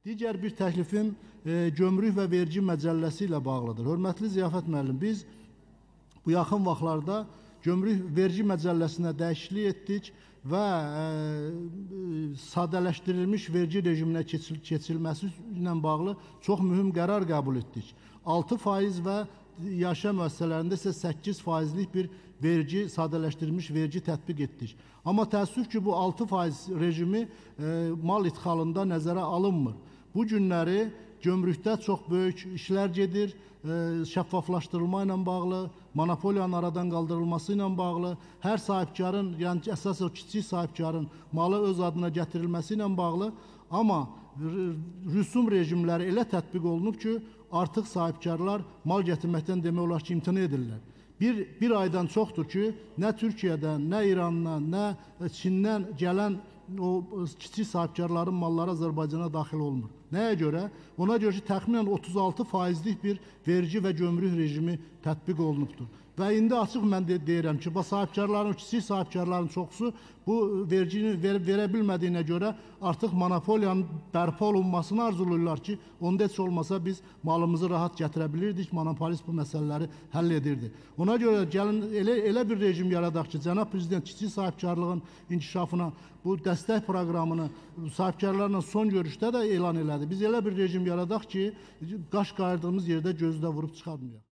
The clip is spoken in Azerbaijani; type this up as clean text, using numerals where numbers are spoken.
Digər bir təklifim gömrük və vergi məcəlləsi ilə bağlıdır. Hörmətli Ziyafət müəllim, biz bu yaxın vaxtlarda gömrük vergi məcəlləsinə dəyişiklik etdik və sadələşdirilmiş vergi rejiminə keçilməsi ilə bağlı çox mühüm qərar qəbul etdik. 6% və yaşa müəssisələrində isə 8%lik bir vergi, sadələşdirilmiş vergi tətbiq etdik. Amma təəssüf ki, bu 6% rejimi mal idxalında nəzərə alınmır. Bu günləri gömrükdə çox böyük işlər gedir, şəffaflaşdırılma ilə bağlı, monopoliyanın aradan qaldırılması ilə bağlı, hər sahibkarın, yəni əsas o kiçik sahibkarın malı öz adına gətirilməsi ilə bağlı, amma rüsum rejimləri elə tətbiq olunub ki, artıq sahibkarlar mal gətirməkdən demək olar ki, imtina edirlər. Bir aydan çoxdur ki, nə Türkiyədən, nə İrandan, nə Çindən gələn o kiçik sahibkarların malları Azərbaycana daxil olmur. Nəyə görə? Ona görə ki, təxminən 36%lik bir vergi və gömrük rejimi tətbiq olunubdur. Və indi açıq mən deyirəm ki, bu sahibkarların, kiçik sahibkarların çoxusu bu vergini verə bilmədiyinə görə artıq monopoliyanın bərpa olunmasını arzulayırlar ki, onda heç olmasa biz malımızı rahat gətirə bilirdik, monopolist bu məsələləri həll edirdi. Ona görə gəlin elə bir rejim yaradaq ki, Cənab Prezident kiçik sahibkarlığın inkişafına bu dəstək proqramını sahibkarlarla son görüşdə də elan elədi. Biz elə bir rejim yaradaq ki, qaş qayırdığımız yerdə gözdə vurub çıxarmayaq.